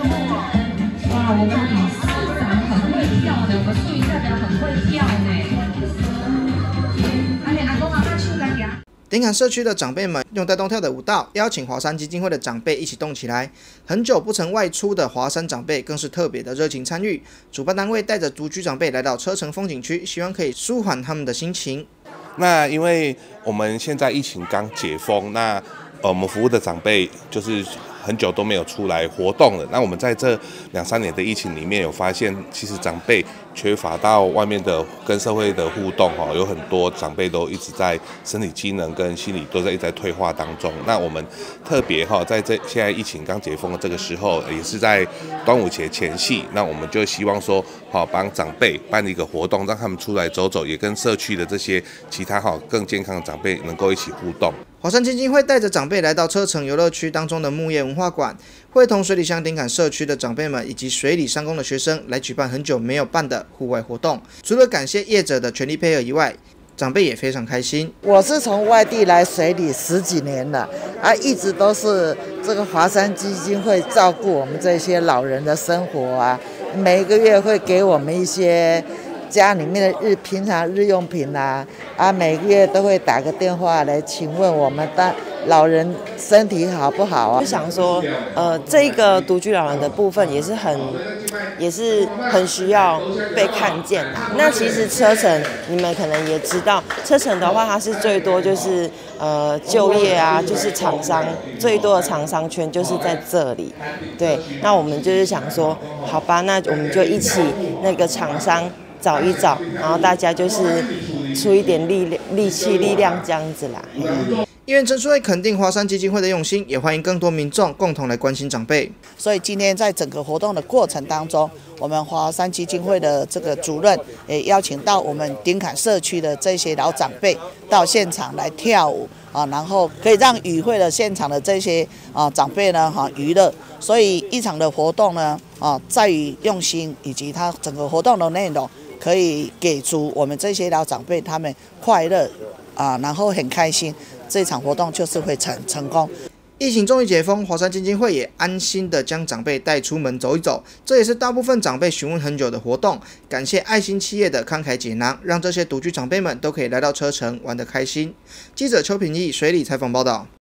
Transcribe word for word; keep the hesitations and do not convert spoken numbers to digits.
哇，我们理事长很会跳的，我们助理代表很会跳呢。而且阿公阿妈手在夹。 顶坎社区的长辈们用带动跳的舞蹈，邀请华山基金会的长辈一起动起来。很久不曾外出的华山长辈更是特别的热情参与。主办单位带着独居长辈来到车城风景区，希望可以舒缓他们的心情。 那因为我们现在疫情刚解封，那呃我们服务的长辈就是很久都没有出来活动了。那我们在这两三年的疫情里面，有发现其实长辈缺乏到外面的跟社会的互动哈，有很多长辈都一直在身体机能跟心理都在一直在退化当中。那我们特别哈，在这现在疫情刚解封的这个时候，也是在端午节前夕，那我们就希望说，好帮长辈办一个活动，让他们出来走走，也跟社区的这些其他哈更健康的长辈能够一起互动。 华山基金会带着长辈来到车城游乐区当中的木业文化馆，会同水里乡顶坎社区的长辈们以及水里商工的学生来举办很久没有办的户外活动。除了感谢业者的全力配合以外，长辈也非常开心。 我是从外地来水里十几年了，啊，一直都是这个华山基金会照顾我们这些老人的生活啊，每个月会给我们一些家里面的日平常日用品啊，啊，每个月都会打个电话来请问我们的老人身体好不好啊？ 就想说，呃，这个独居老人的部分也是很，也是很需要被看见的。那其实车城你们可能也知道，车城的话它是最多就是呃就业啊，就是厂商最多的厂商圈就是在这里。对，那我们就是想说，好吧，那我们就一起那个厂商找一找，然后大家就是出一点力量、力气、力量这样子啦。 议员陈淑慧肯定华山基金会的用心，也欢迎更多民众共同来关心长辈。 所以今天在整个活动的过程当中，我们华山基金会的这个主任也邀请到我们顶坎社区的这些老长辈到现场来跳舞啊，然后可以让与会的现场的这些啊长辈呢哈娱乐。所以一场的活动呢啊在于用心以及它整个活动的内容，可以给足我们这些老长辈他们快乐啊，然后很开心。这场活动就是会成成功。 疫情终于解封，华山基金会也安心的将长辈带出门走一走，这也是大部分长辈询问很久的活动。感谢爱心企业的慷慨解囊，让这些独居长辈们都可以来到车城玩得开心。记者邱品义水里采访报道。